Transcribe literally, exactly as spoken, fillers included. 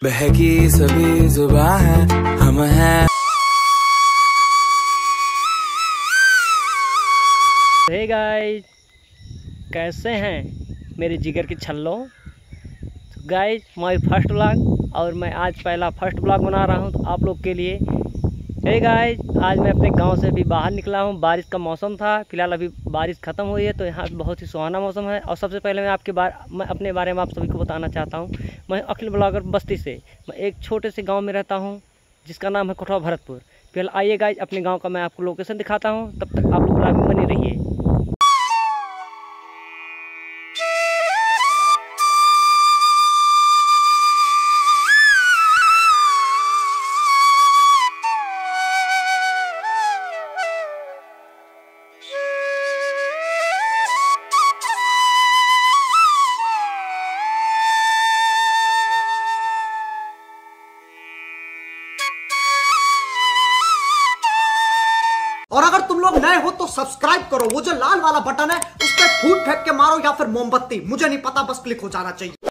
बहकी सभी जुबां है हम हैं। हे गाइस, कैसे हैं मेरे जिगर के छल्लों। तो गाइस, माय फर्स्ट व्लॉग और मैं आज पहला फर्स्ट व्लॉग बना रहा हूं तो आप लोग के लिए। हे गाइस, आज मैं अपने गांव से अभी बाहर निकला हूं। बारिश का मौसम था, फिलहाल अभी बारिश ख़त्म हुई है तो यहाँ बहुत ही सुहाना मौसम है। और सबसे पहले मैं आपके बार मैं अपने बारे में आप सभी को बताना चाहता हूँ। मैं अखिल ब्लॉगर बस्ती से, मैं एक छोटे से गाँव में रहता हूँ जिसका नाम है कोठवा भरतपुर। फिलहाल आइए गाइस, अपने गाँव का मैं आपको लोकेशन दिखाता हूँ। तब तक आप लोग ब्लॉग में बने रहिए। और अगर तुम लोग नए हो तो सब्सक्राइब करो, वो जो लाल वाला बटन है उस पर फूट फेंक के मारो या फिर मोमबत्ती, मुझे नहीं पता, बस क्लिक हो जाना चाहिए।